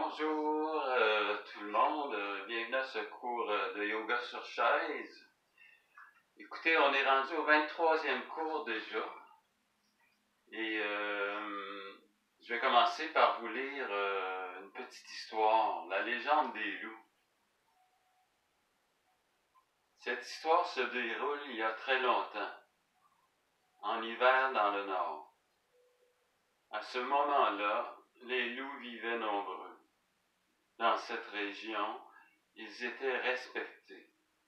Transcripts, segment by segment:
Bonjour tout le monde, bienvenue à ce cours de yoga sur chaise. Écoutez, on est rendu au 23e cours déjà et je vais commencer par vous lire une petite histoire, la légende des loups. Cette histoire se déroule il y a très longtemps, en hiver dans le nord. À ce moment-là, les loups vivaient nombreux. Dans cette région, ils étaient respectés.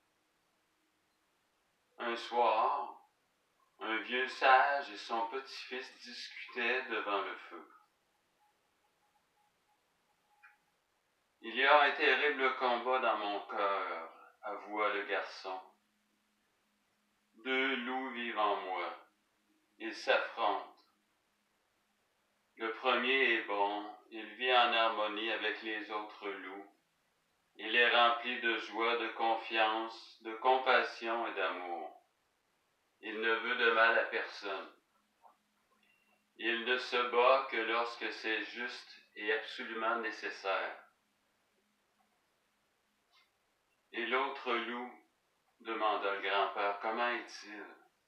Un soir, un vieux sage et son petit-fils discutaient devant le feu. Il y a un terrible combat dans mon cœur, avoua le garçon. Deux loups vivent en moi. Ils s'affrontent. Le premier est bon, il vit en harmonie avec les autres loups. Il est rempli de joie, de confiance, de compassion et d'amour. Il ne veut de mal à personne. Il ne se bat que lorsque c'est juste et absolument nécessaire. Et l'autre loup, demanda le grand-père, comment est-il?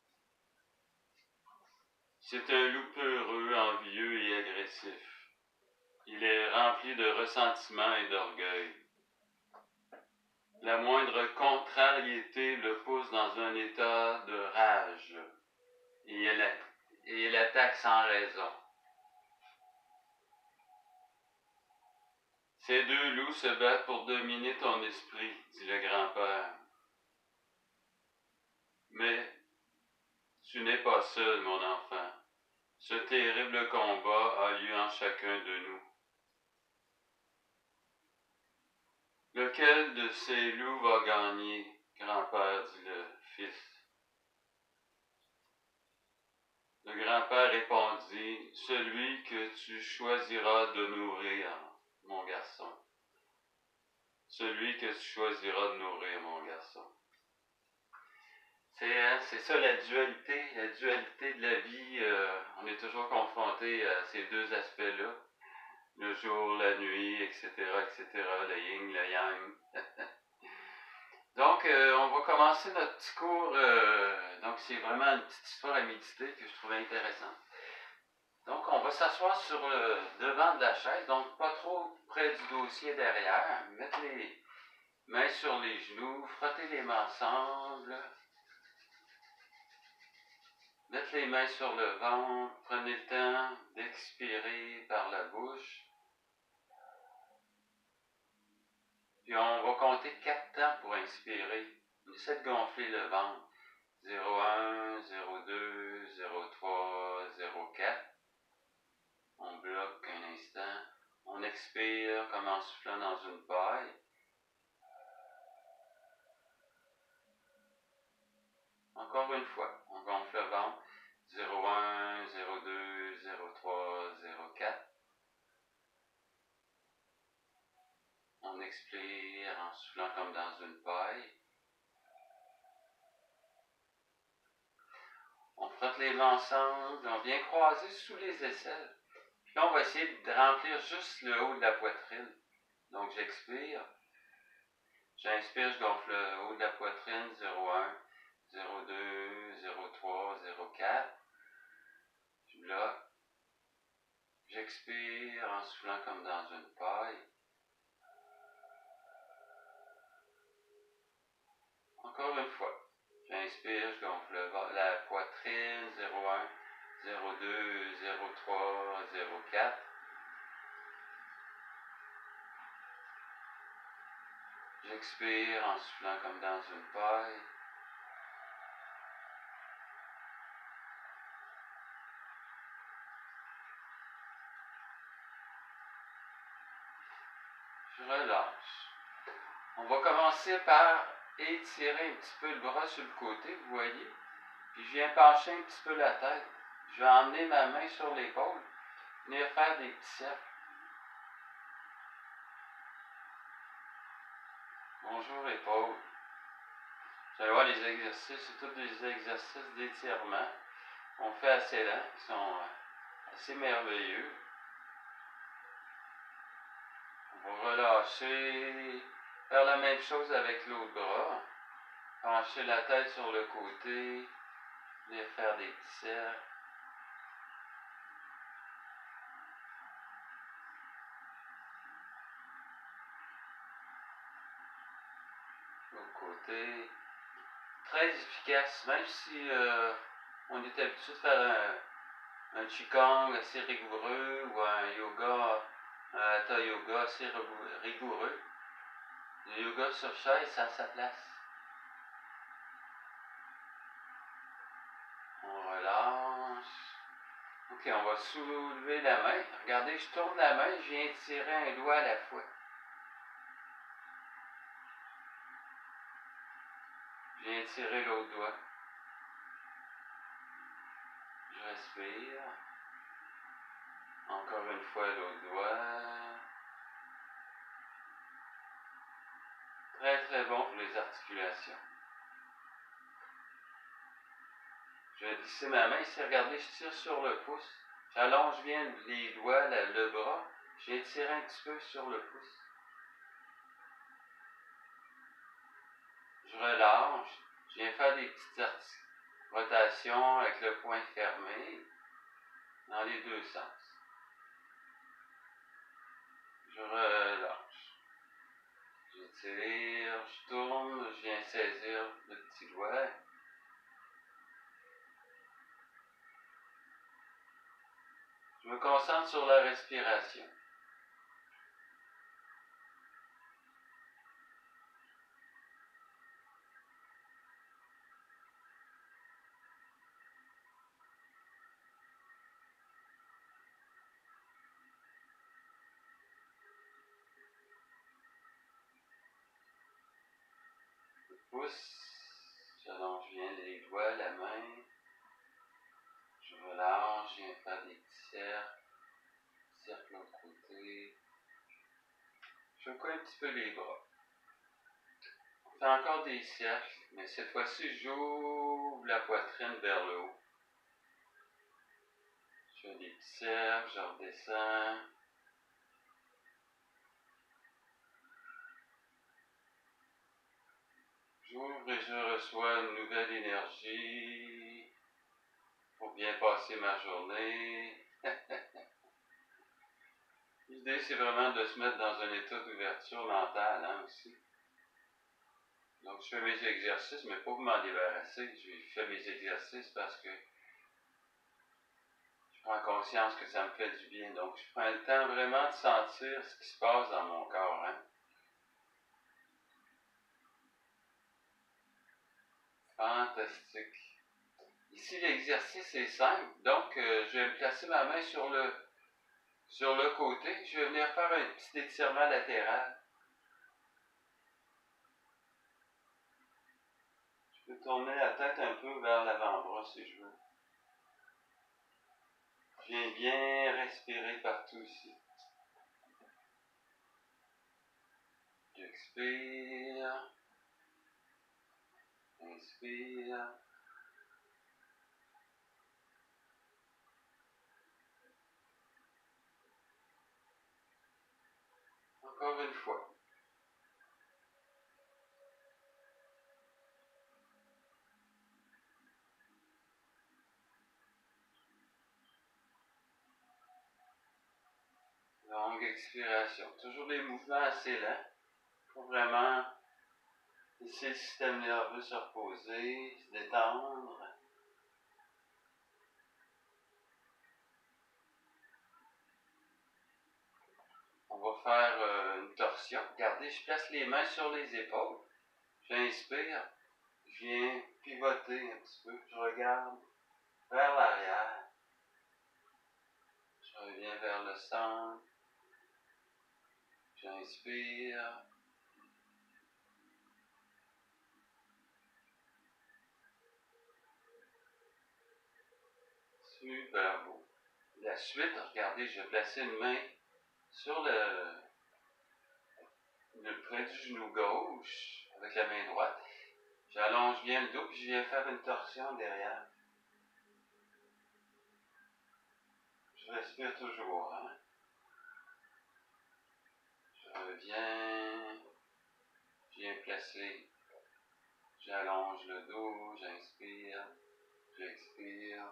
C'est un loup peureux, envieux et agressif. Il est rempli de ressentiment et d'orgueil. La moindre contrariété le pousse dans un état de rage et il attaque sans raison. Ces deux loups se battent pour dominer ton esprit, dit le grand-père. Mais tu n'es pas seul, mon enfant. Ce terrible combat a lieu en chacun de nous. Lequel de ces loups va gagner, grand-père, dit le fils. Le grand-père répondit, celui que tu choisiras de nourrir, mon garçon. Celui que tu choisiras de nourrir, mon garçon. C'est ça la dualité de la vie. On est toujours confronté à ces deux aspects-là. Le jour, la nuit, etc., le yin, le yang. Donc, on va commencer notre petit cours. Donc, c'est vraiment une petite histoire à méditer que je trouvais intéressante. Donc, on va s'asseoir sur le devant de la chaise, donc pas trop près du dossier derrière. Mettre les mains sur les genoux, frotter les mains ensemble. Mettre les mains sur le ventre. Prenez le temps d'expirer par la bouche. Puis on va compter 4 temps pour inspirer. On essaie de gonfler le ventre. 0,1, 0,2, 0,3, 0,4. On bloque un instant. On expire comme en soufflant dans une paille. Encore une fois, on gonfle le ventre. 0,1, 0,2, 0,3, 0,4. On expire en soufflant comme dans une paille. On frotte les mains ensemble, on vient croiser sous les aisselles. Puis là, on va essayer de remplir juste le haut de la poitrine. Donc, j'expire. J'inspire, je gonfle le haut de la poitrine, 0,1, 0,2, 0,3, 0,4. Je bloque. J'expire en soufflant comme dans une paille. Encore une fois. J'inspire, je gonfle la poitrine, 0,1, 0,2, 0,3, 0,4. J'expire en soufflant comme dans une paille. Je relâche. On va commencer par étirer un petit peu le bras sur le côté, vous voyez. Puis je viens pencher un petit peu la tête. Je vais emmener ma main sur l'épaule, venir faire des petits cercles. Bonjour épaule. Vous allez voir les exercices, c'est tous des exercices d'étirement qu'on fait assez lents, qui sont assez merveilleux. On va relâcher. Faire la même chose avec l'autre bras. Pencher la tête sur le côté. Et faire des petits cercles. L'autre côté. Très efficace, même si on est habitué de faire un Qigong assez rigoureux ou un yoga, un hatha yoga assez rigoureux. Le yoga sur chaise, ça a sa place. On relâche. Ok, on va soulever la main. Regardez, je tourne la main, je viens tirer un doigt à la fois. Je viens tirer l'autre doigt. Je respire. Encore une fois l'autre doigt. Très très bon pour les articulations. Je vais glisser ma main ici, regardez, je tire sur le pouce. J'allonge bien les doigts, le bras. Je viens tirer un petit peu sur le pouce. Je relâche. Je viens faire des petites rotations avec le poing fermé dans les deux sens. Je relâche. J'étire, je tourne, je viens saisir le petit doigt. Je me concentre sur la respiration. Le pouce, j'allonge bien les doigts, la main. Je relâche, je viens faire des petits cercles. Cercle de l'autre côté. Je secoue un petit peu les bras. On fait encore des cercles, mais cette fois-ci, j'ouvre la poitrine vers le haut. Je fais des petits cercles, je redescends. J'ouvre et je reçois une nouvelle énergie pour bien passer ma journée. L'idée, c'est vraiment de se mettre dans un état d'ouverture mentale, hein, aussi. Donc, je fais mes exercices, mais pas pour m'en débarrasser. Je fais mes exercices parce que je prends conscience que ça me fait du bien. Donc, je prends le temps vraiment de sentir ce qui se passe dans mon corps, hein. Fantastique. Ici, l'exercice est simple. Donc, je vais placer ma main sur le côté. Je vais venir faire un petit étirement latéral. Je peux tourner la tête un peu vers l'avant-bras si je veux. Je viens bien respirer partout ici. J'expire. Inspire. Encore une fois. Longue expiration. Toujours des mouvements assez lents pour vraiment laisser le système nerveux se reposer, se détendre. On va faire une torsion. Regardez, je place les mains sur les épaules. J'inspire. Je viens pivoter un petit peu. Je regarde vers l'arrière. Je reviens vers le centre. J'inspire. Super beau. La suite, regardez, je vais placer une main sur le près du genou gauche avec la main droite. J'allonge bien le dos puis je viens faire une torsion derrière. Je respire toujours, hein. Je reviens. Je viens placer. J'allonge le dos, j'inspire, j'expire.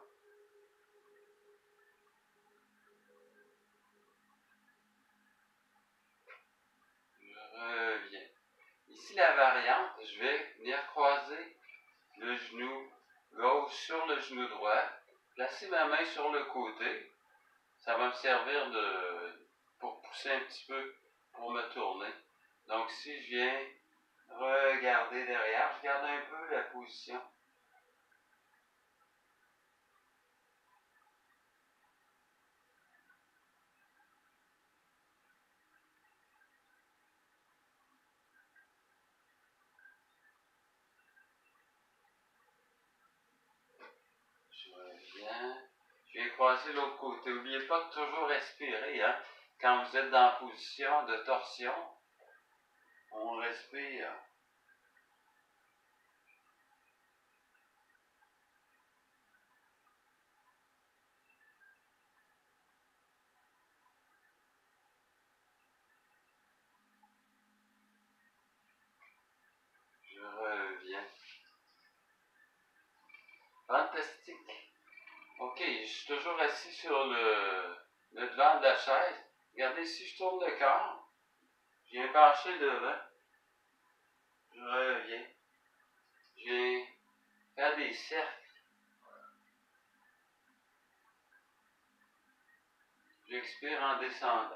Je reviens. Ici, la variante, je vais venir croiser le genou gauche sur le genou droit, placer ma main sur le côté. Ça va me servir pour pousser un petit peu, pour me tourner. Donc, si je viens regarder derrière, je garde un peu la position. Je reviens. Je viens croiser l'autre côté. N'oubliez pas de toujours respirer. Hein? Quand vous êtes dans la position de torsion, on respire. Je reviens. Fantastique. OK, je suis toujours assis sur le devant de la chaise. Regardez, si je tourne le corps, je viens pencher devant. Je reviens. Je viens faire des cercles. J'expire en descendant.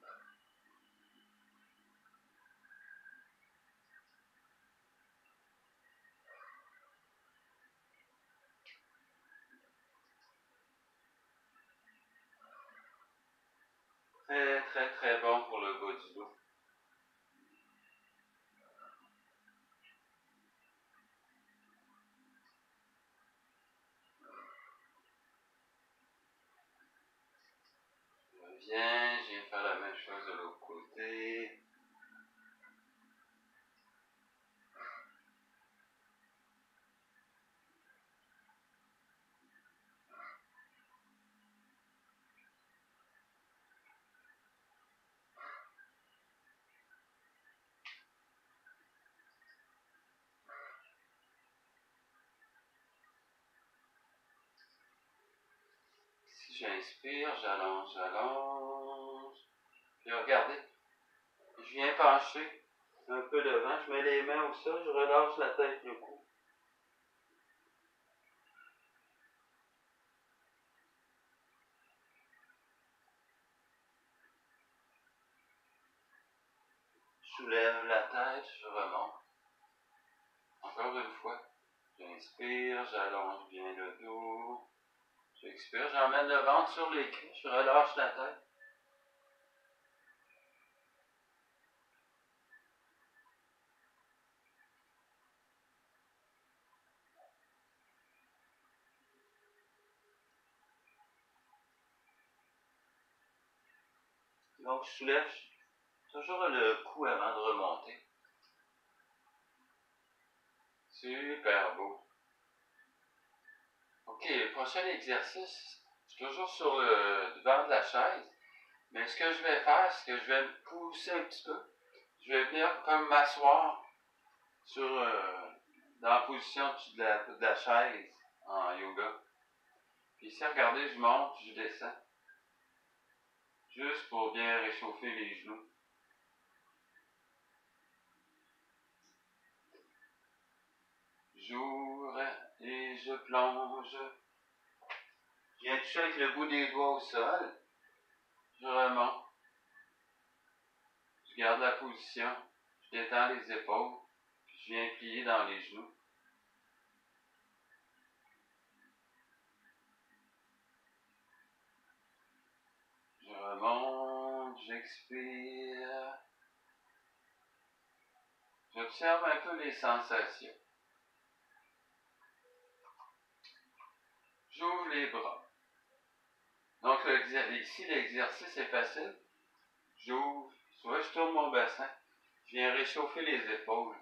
Très, très, très bon pour le bas du dos. Je reviens, je viens faire la même chose de l'autre côté. Si j'inspire, j'allonge, j'allonge. Puis regardez, je viens pencher un peu devant, je mets les mains au sol, je relâche la tête, le cou. Je soulève la tête, je remonte. Encore une fois. J'inspire, j'allonge bien le dos. J'expire, j'emmène le ventre sur les cuisses, je relâche la tête. Donc, je soulève toujours le cou avant de remonter. Super beau. OK, le prochain exercice, je suis toujours sur le devant de la chaise. Mais ce que je vais faire, c'est que je vais me pousser un petit peu. Je vais venir comme m'asseoir sur, dans la position de la chaise en yoga. Puis ici, regardez, je monte, je descends. Juste pour bien réchauffer les genoux. J'ouvre et je plonge. Je viens toucher avec le bout des doigts au sol. Je remonte. Je garde la position. Je détends les épaules. Puis je viens plier dans les genoux. Je remonte, j'expire. J'observe un peu les sensations. J'ouvre les bras. Donc ici, l'exercice est facile. J'ouvre. Soit je tourne mon bassin. Je viens réchauffer les épaules.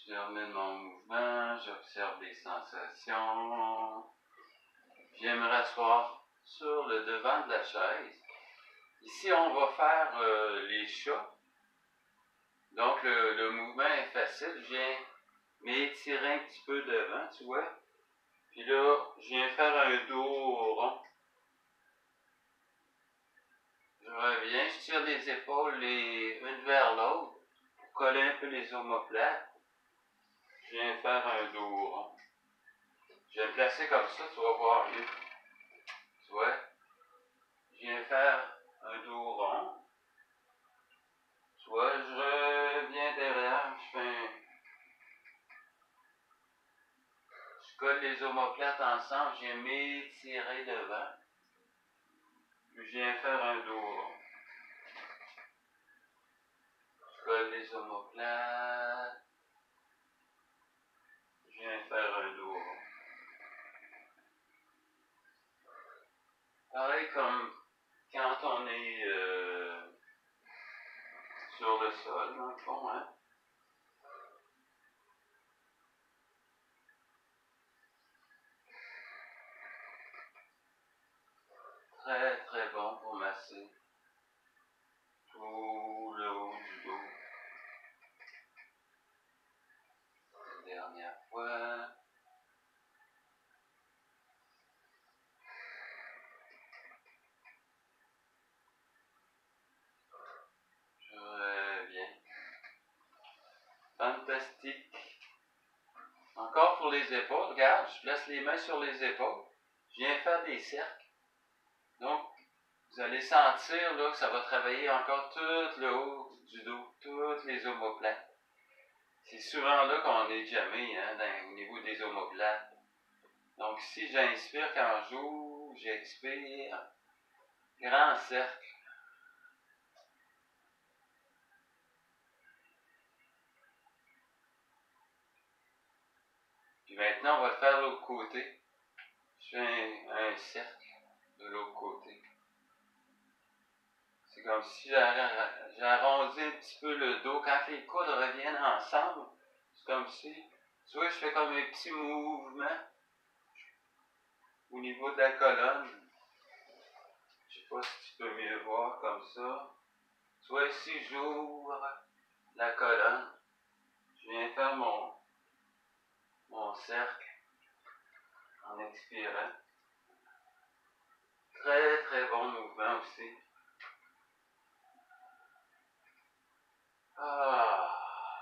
Je termine mon mouvement, j'observe les sensations. Je viens me rasseoir sur le devant de la chaise. Ici, on va faire les chats. Donc, le mouvement est facile. Je viens m'étirer un petit peu devant, tu vois. Puis là, je viens faire un dos rond. Je reviens, je tire les épaules une vers l'autre pour coller un peu les omoplates. Je viens faire un dos rond. Je vais me placer comme ça, tu vas voir mieux. Tu vois? Je viens faire un dos rond. Tu vois, je reviens derrière, je colle les omoplates ensemble, je viens m'étirer devant. Puis je viens faire un dos rond. Je colle les omoplates. Je viens faire un dos rond. Pareil comme quand on est sur le sol, dans le fond, hein. Très très bon pour masser tout le haut du dos. Une dernière fois. Je reviens. Fantastique. Encore pour les épaules, regarde, je place les mains sur les épaules. Je viens faire des cercles. Donc, vous allez sentir là, que ça va travailler encore tout le haut du dos, toutes les omoplates. C'est souvent là qu'on est jamais, hein, au niveau des omoplates. Donc, si j'inspire quand j'ouvre, j'expire. Grand cercle. Puis maintenant, on va le faire de l'autre côté. Je fais un cercle de l'autre côté. C'est comme si j'arrondis un petit peu le dos. Quand les coudes reviennent ensemble, c'est comme si, tu vois, je fais comme un petit mouvement au niveau de la colonne. Je sais pas si tu peux mieux voir comme ça. Tu vois, ici, j'ouvre la colonne. Je viens faire mon cercle en expirant. Très, très bon mouvement aussi. Ah!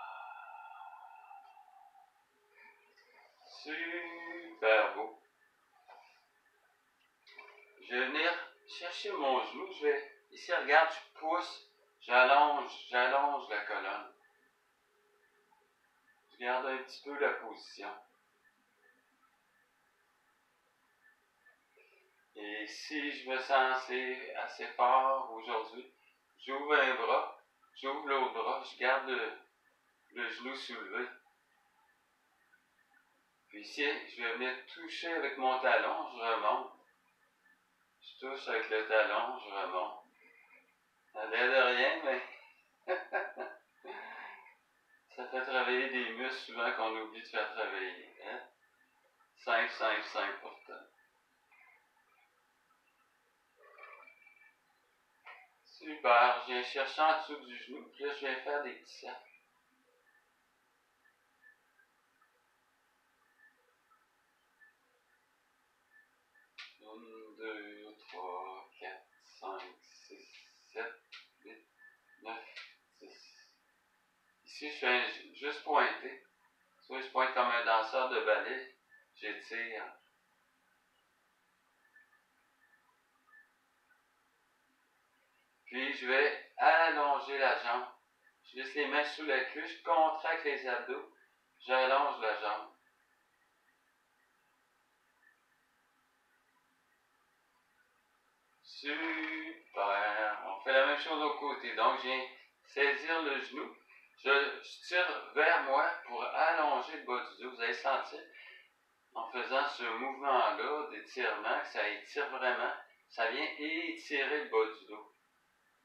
Super beau. Je vais venir chercher mon genou. Ici, regarde, je pousse, j'allonge la colonne. Je garde un petit peu la position. Et si je me sens assez fort aujourd'hui, j'ouvre un bras, j'ouvre l'autre bras, je garde le genou soulevé. Puis ici, je vais venir toucher avec mon talon, je remonte. Je touche avec le talon, je remonte. Ça l'air de rien, mais ça fait travailler des muscles souvent qu'on oublie de faire travailler. Hein? 5, 5, 5 pourtant. Super, je viens chercher en dessous du genou, puis là je viens faire des petits cercles. 1, 2, 3, 4, 5, 6, 7, 8, 9, 10. Ici, je fais juste pointer. Soit je pointe comme un danseur de ballet, j'étire. Puis je vais allonger la jambe. Je laisse les mains sous la cuisse, je contracte les abdos, j'allonge la jambe. Super! On fait la même chose de l'autre côté. Donc, je viens saisir le genou. Je tire vers moi pour allonger le bas du dos. Vous allez sentir, en faisant ce mouvement-là d'étirement, que ça étire vraiment. Ça vient étirer le bas du dos.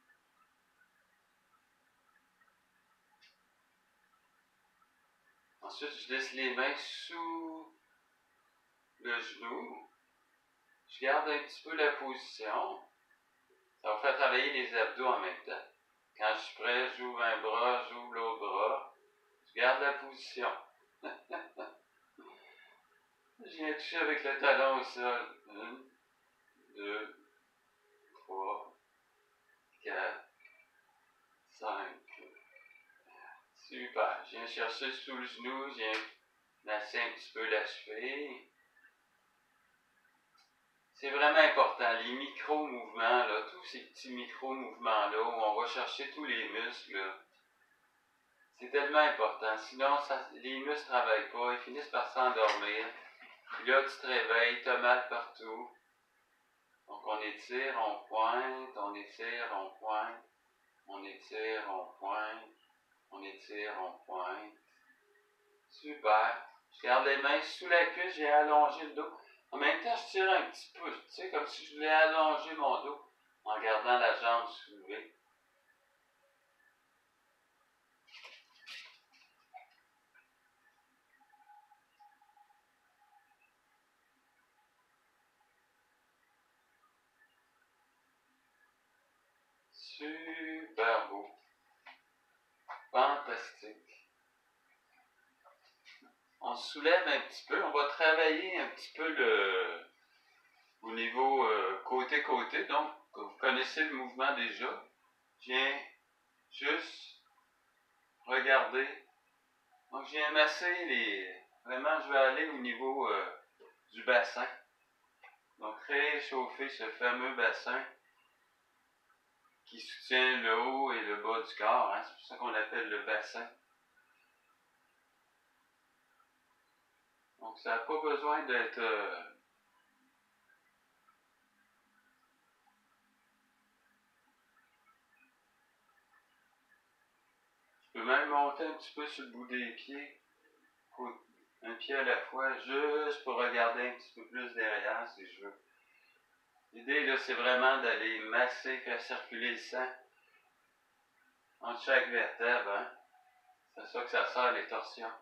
Ensuite, Ensuite, je laisse les mains sous le genou. Je garde un petit peu la position. Ça va faire travailler les abdos en même temps. Quand je suis prêt, j'ouvre un bras, j'ouvre l'autre bras. Je garde la position. Je viens toucher avec le talon au sol. 1, 2, 3, 4, 5. Super. Je viens chercher sous le genou, je viens masser un petit peu la cheville. C'est vraiment important, les micro-mouvements, là, tous ces petits micro-mouvements-là, où on va chercher tous les muscles, là, c'est tellement important. Sinon, les muscles ne travaillent pas, ils finissent par s'endormir. Puis là, tu te réveilles, tu as mal partout. Donc, on étire, on pointe, on étire, on pointe, on étire, on pointe, on étire, on pointe. Super. Je garde les mains sous la cuisse, j'ai allongé le dos. En même temps, je tire un petit peu, tu sais, comme si je voulais allonger mon dos en gardant la jambe soulevée. Super beau. Fantastique. On se soulève un petit peu, on va travailler un petit peu au niveau côté-côté. Donc, vous connaissez le mouvement déjà. Je viens juste regarder. Donc, je viens masser vraiment, je vais aller au niveau du bassin. Donc, réchauffer ce fameux bassin qui soutient le haut et le bas du corps. Hein? C'est pour ça qu'on l'appelle le bassin. Donc, ça n'a pas besoin d'être... Je peux même monter un petit peu sur le bout des pieds, un pied à la fois, juste pour regarder un petit peu plus derrière si je veux. L'idée, là, c'est vraiment d'aller masser, faire circuler le sang entre chaque vertèbre. Hein? C'est ça que ça sert, les torsions.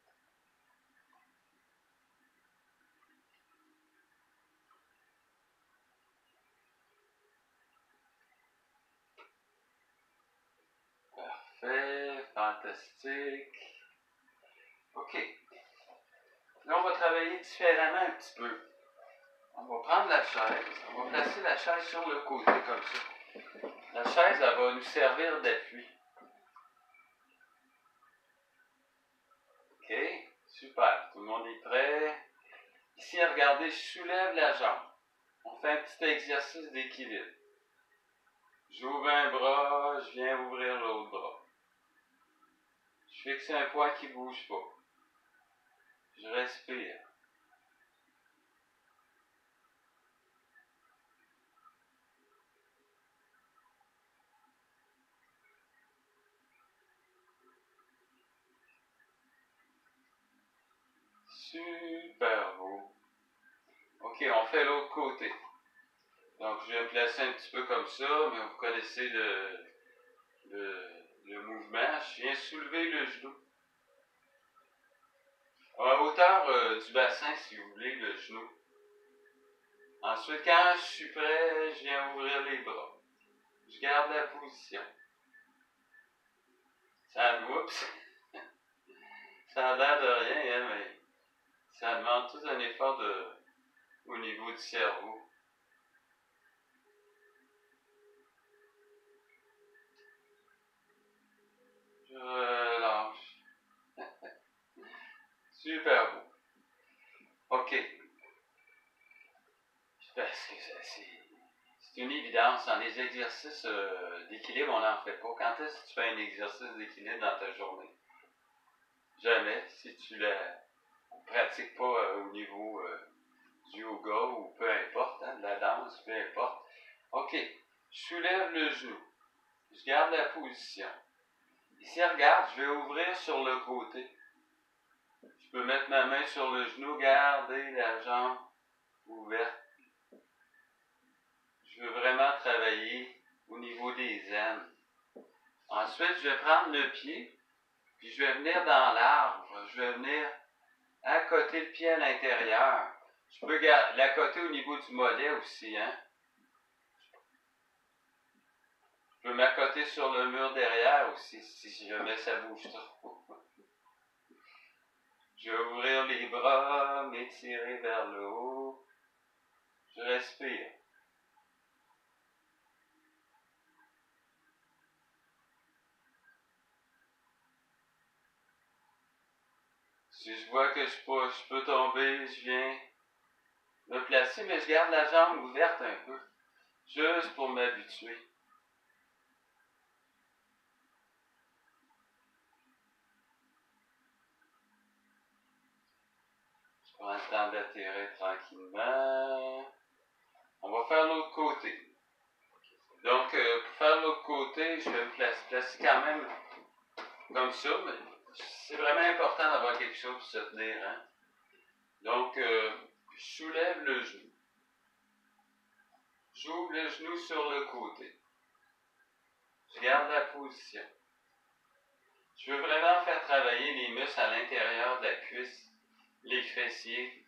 Parfait, fantastique. OK. Là, on va travailler différemment un petit peu. On va prendre la chaise, on va placer la chaise sur le côté comme ça. La chaise, elle va nous servir d'appui. OK, super. Tout le monde est prêt? Ici, regardez, je soulève la jambe. On fait un petit exercice d'équilibre. J'ouvre un bras, je viens ouvrir l'autre bras. Je fixe un poids qui ne bouge pas. Je respire. Super beau. OK, on fait l'autre côté. Donc, je vais me placer un petit peu comme ça, mais vous connaissez le mouvement. Je viens soulever le genou. À hauteur du bassin, si vous voulez, le genou. Ensuite, quand je suis prêt, je viens ouvrir les bras. Je garde la position. Oups, ça a l'air de rien, hein, mais ça demande tout un effort au niveau du cerveau. Je relâche. Super beau. OK. Parce que c'est une évidence. Dans les exercices d'équilibre, on n'en fait pas. Quand est-ce que tu fais un exercice d'équilibre dans ta journée? Jamais. Si tu ne pratiques pas au niveau du yoga ou peu importe, hein, de la danse, peu importe. OK. Je soulève le genou. Je garde la position. Ici, regarde, je vais ouvrir sur le côté. Je peux mettre ma main sur le genou, garder la jambe ouverte. Je veux vraiment travailler au niveau des aines. Ensuite, je vais prendre le pied, Puis je vais venir dans l'arbre, je vais venir accoter le pied à l'intérieur. Je peux l'accoter au niveau du mollet aussi, hein. Je peux m'accoter sur le mur derrière aussi, si jamais ça bouge trop. Je vais ouvrir les bras, m'étirer vers le haut. Je respire. Si je vois que je peux tomber, je viens me placer, mais je garde la jambe ouverte un peu, juste pour m'habituer. Je prends le temps d'atterrir tranquillement. On va faire l'autre côté. Donc, pour faire l'autre côté, je vais me placer quand même comme ça, mais c'est vraiment important d'avoir quelque chose pour se tenir, hein. Donc, je soulève le genou. J'ouvre le genou sur le côté. Je garde la position. Je veux vraiment faire travailler les muscles à l'intérieur de la cuisse, les fessiers.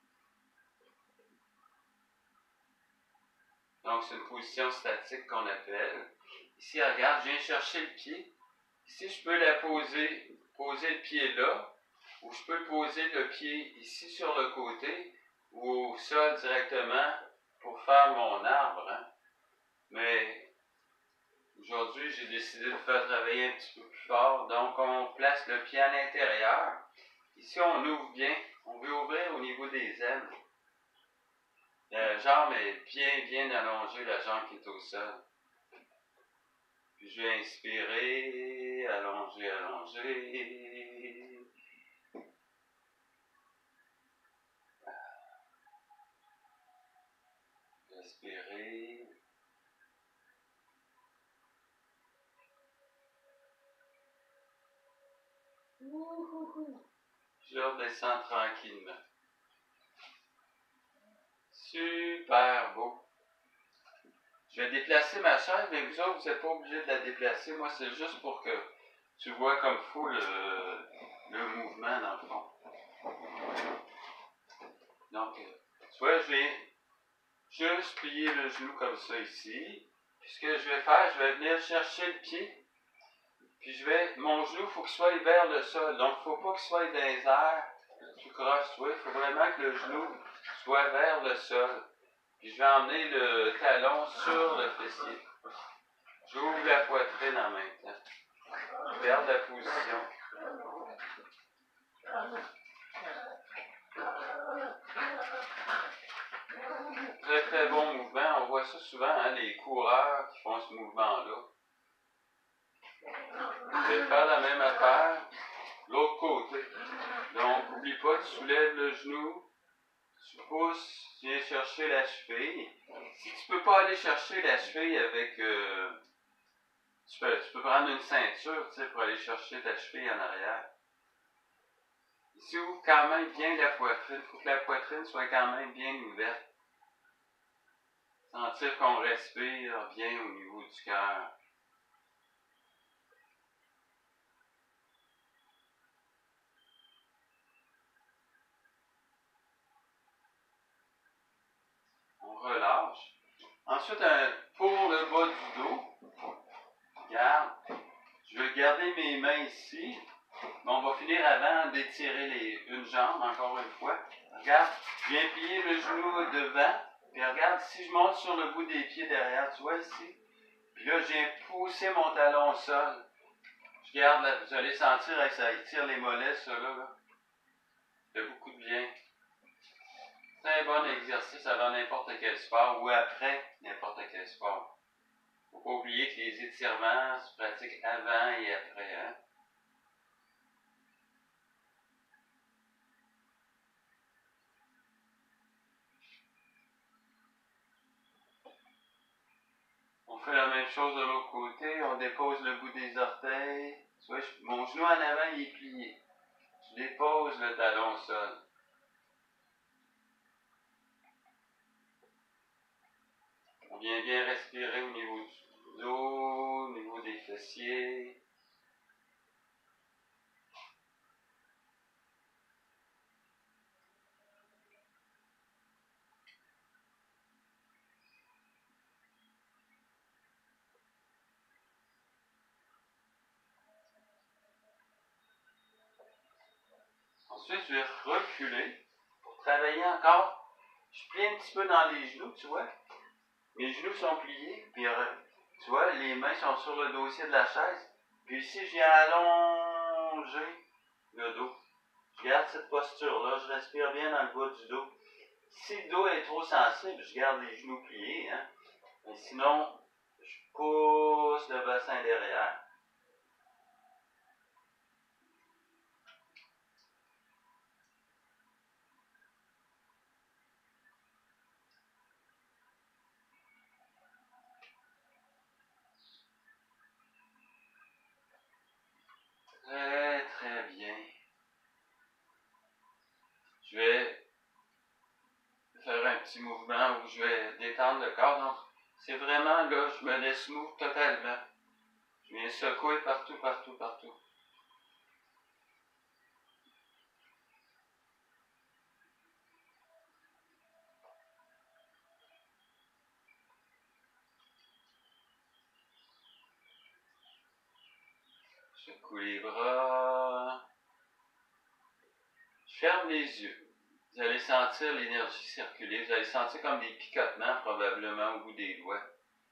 Donc, c'est une position statique qu'on appelle. Ici, regarde, je viens chercher le pied. Ici, je peux poser le pied là, ou je peux poser le pied ici sur le côté, ou au sol directement pour faire mon arbre, hein. Mais aujourd'hui, j'ai décidé de faire travailler un petit peu plus fort. Donc, on place le pied à l'intérieur. Ici, on ouvre bien. On veut ouvrir au niveau des ailes. La jambe est bien allongée, la jambe qui est au sol. Puis je vais inspirer, allonger. Respirer. Je redescends tranquillement. Super beau. Je vais déplacer ma chaise, mais vous autres, vous n'êtes pas obligés de la déplacer. Moi, c'est juste pour que tu vois comme il faut le mouvement dans le fond. Donc, tu vois, je vais juste plier le genou comme ça ici. Puis ce que je vais faire, je vais venir chercher le pied. Puis mon genou, il faut qu'il soit vers le sol. Donc, il ne faut pas qu'il soit dans les airs. Tu crosses, tu vois. Il faut vraiment que le genou soit vers le sol. Puis je vais emmener le talon sur le fessier. J'ouvre la poitrine en même temps. Je garde la position. Très très bon mouvement. On voit ça souvent, hein, les coureurs qui font ce mouvement-là. Je vais faire la même affaire, l'autre côté. Donc, n'oublie pas, tu soulèves le genou, tu pousses, tu viens chercher la cheville. Si tu ne peux pas aller chercher la cheville avec... tu peux prendre une ceinture, tu sais, pour aller chercher ta cheville en arrière. Ici, ouvre quand même bien la poitrine. Il faut que la poitrine soit quand même bien ouverte. Sentir qu'on respire bien au niveau du cœur. On relâche. Ensuite, pour le bas du dos, regarde, je vais garder mes mains ici. Mais on va finir avant d'étirer une jambe, encore une fois. Regarde, je viens plier le genou devant. Puis regarde, si je monte sur le bout des pieds derrière, tu vois ici. Puis là, je viens pousser mon talon au sol. Je garde, vous allez sentir que ça étire les mollets, ça là. Ça fait beaucoup de bien. C'est un bon exercice avant n'importe quel sport ou après n'importe quel sport. Il ne faut pas oublier que les étirements se pratiquent avant et après. Hein? On fait la même chose de l'autre côté. On dépose le bout des orteils. Tu vois, mon genou en avant, il est plié. Je dépose le talon au sol. On vient bien respirer au niveau du dos, au niveau des fessiers. Ensuite, je vais reculer pour travailler encore. Je plie un petit peu dans les genoux, tu vois. Mes genoux sont pliés, puis tu vois, les mains sont sur le dossier de la chaise. Puis ici, j'ai allongé le dos. Je garde cette posture-là, je respire bien dans le bas du dos. Si le dos est trop sensible, je garde les genoux pliés, hein. Mais sinon, je pousse le bassin derrière. Très, très bien. Je vais faire un petit mouvement où je vais détendre le corps. Donc, c'est vraiment là, je me laisse move totalement. Je viens secouer partout, partout, partout. Je secoue les bras. Je ferme les yeux. Vous allez sentir l'énergie circuler. Vous allez sentir comme des picotements probablement au bout des doigts.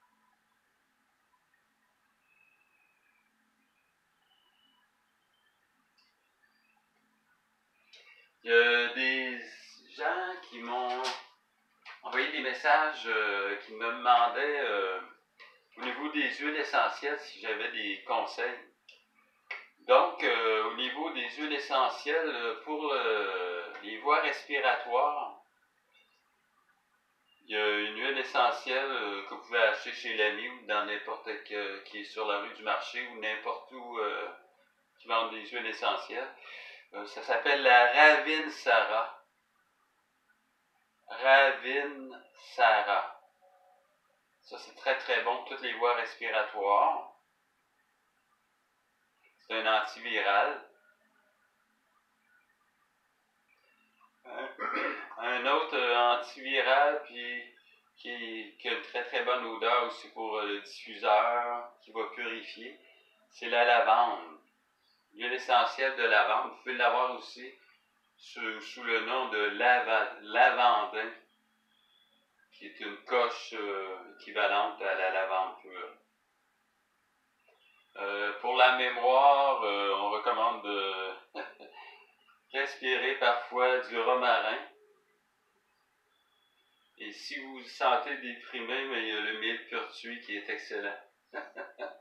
Il y a des gens qui m'ont envoyé des messages qui me demandaient au niveau des huiles essentielles si j'avais des conseils. Donc, au niveau des huiles essentielles, pour les voies respiratoires, il y a une huile essentielle que vous pouvez acheter chez l'ami ou dans n'importe quel qui est sur la rue du marché ou n'importe où qui vendent des huiles essentielles. Ça s'appelle la Ravinsara. Ravinsara. Ça, c'est très très bon pour toutes les voies respiratoires. C'est un antiviral. Un autre antiviral qui a une très très bonne odeur aussi pour le diffuseur, qui va purifier, c'est la lavande. L'huile essentielle de lavande, vous pouvez l'avoir aussi sous le nom de lavandin, qui est une coche équivalente à la lavande pure. Pour la mémoire, on recommande de respirer parfois du romarin. Et si vous vous sentez déprimé, mais il y a le mille purtuit qui est excellent.